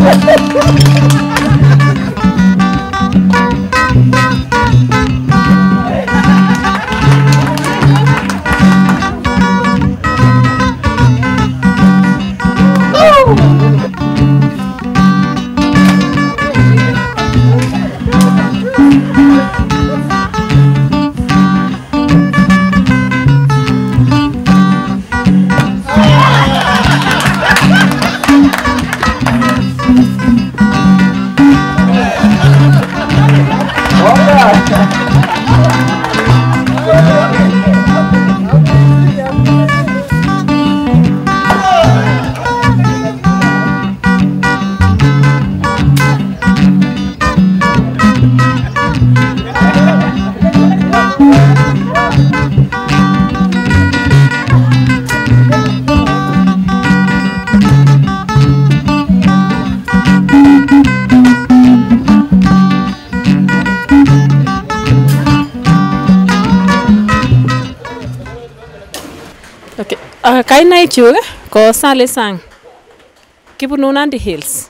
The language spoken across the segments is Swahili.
Kainai chuk ko Sally Sang kibunu Nandi Hills.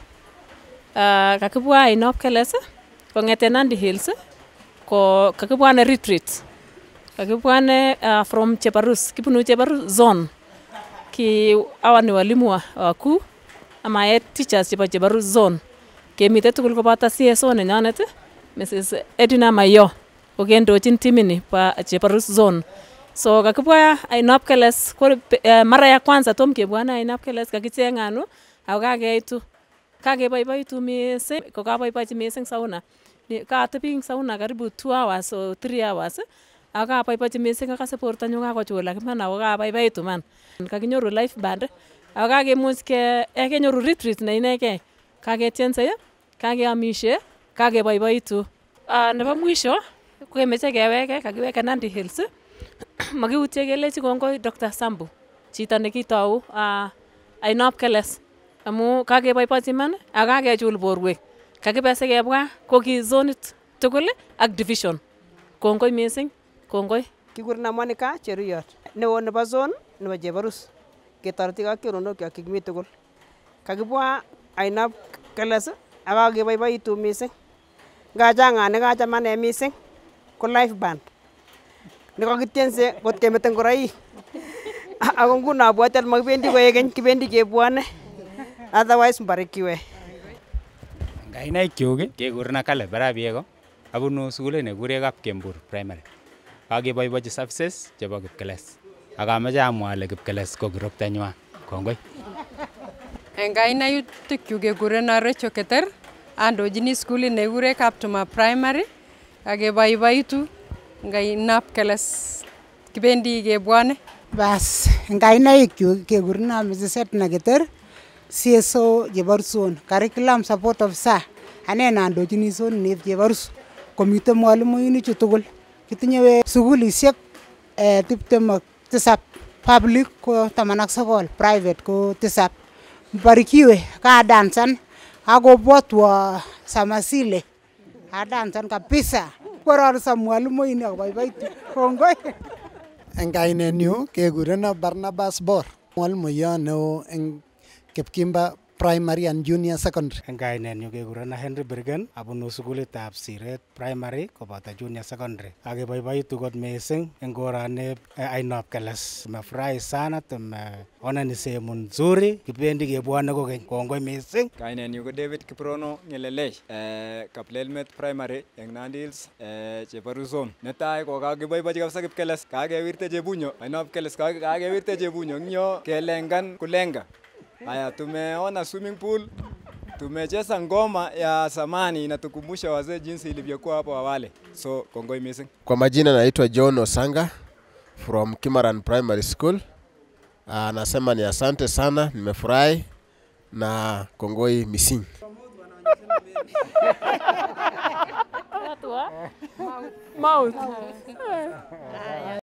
Kakibwa inop Kass kongete Nandi Hills ko kakibwane retreat. Kakibwane from Chebarus, kibunu Chebarus zone. Ki awa ni walimu wakuu ama head teachers chebo Chebarus zone. Kemite tugul koboto CSO nenyonet Mrs. Edina Mayo kokendochin timini pa Chebarus zone. So kakibwa inop Kass mara ya kwanza tom kebwana inop Kass kakichenganu au kakeitu kakeboiboitu mising ko kaboiboichi mising sauna katebi ing sauna karibu 2 hours or 3 hours au kaboiboichi mising akase bortonyu kakochulak man au kaboiboitu man kakinyoru life band au kakemuch kenyoru retreat ne inegei kaketiense kakeamishe kakeboiboitu nebo mwisho kemeche keweke kakiweke Nandi Hills. Makiutye kelechi kongoi Dr. Sambu chito nekitau inop Kass amu kakeboiboichi man ak kakechul borwek kakibese kebwa ko ki zonit tugul ak division. Kongoi mising, kongoi. Kikurna Monica Cheruyot neo nebo zone nebo Chebarus ketoreti ak choronok kimi tugul. Kakibwa inop Kass ak kakeboiboitu mising. Ngachanga nekachamane mising ko life band nekakitiense kot kemete ngoroik. Ako nguno abwati makibendi koekeny kibendi kebwone. Otherwise mbarikiwe. Kainaik chuk kekurna Kale Barabieko abunu sukulit nekikure Kebwone primary. Kakeboiboichi services chebo Kass. Ak ameche amwa ale Kass ko kiroktenywa. Kongoi. En kainautik chuk kekurena Recho Keter andochini sukulit nekikure Kaptuma primary akeboiboitu ngainap Kass kibendi kebwone. Bas, ngainaik chuk kekurena Mrs. Edna Keter CSO Chebarus zone curriculum support officer ane nandochini zone nep Chebarus komite mwalimuinik chu tugul. Kitinye sukulishek 27 public ko 19 private ko 7. Mbarikiwe ka dansan akobwatwa Samasile adansan kabisa. Kwarorso mwalimuinik akoboiboitu. Kongoi. En kainenyu kekurena Barnabas Bor, mwalimuiyot neo eng Kipkimba primary and junior secondary. En kainenyu kekurena Henry Bergen abunu sukulitab Siret primary koboto junior secondary. Akeboiboitu kot mising eng korani ainop Kass. Tumefurahi sana, tumeona ni sehemu nzuri, kibendi kebwone kokeny. Kongoi mising. Kainenyu ko David Kiprono Ngelelei, Kaplelmet primary eng Nandi Hills, Chebarus zone. Netai ko kakeboiboichi kabisa Kass, kakewirte Chebunyo, ainop Kass kakewirte Chebunyo ngyo kelengan kulenga. Haya, tumeona swimming pool, tumecheza ngoma ya zamani inatukumbusha wazee jinsi ilivyokuwa hapo awali. So, kongoi mising. Kwa majina naitwa John Osanga from Kimaran Primary School. Nasema ni asante sana, nimefurahi na kongoi mising. Mouth.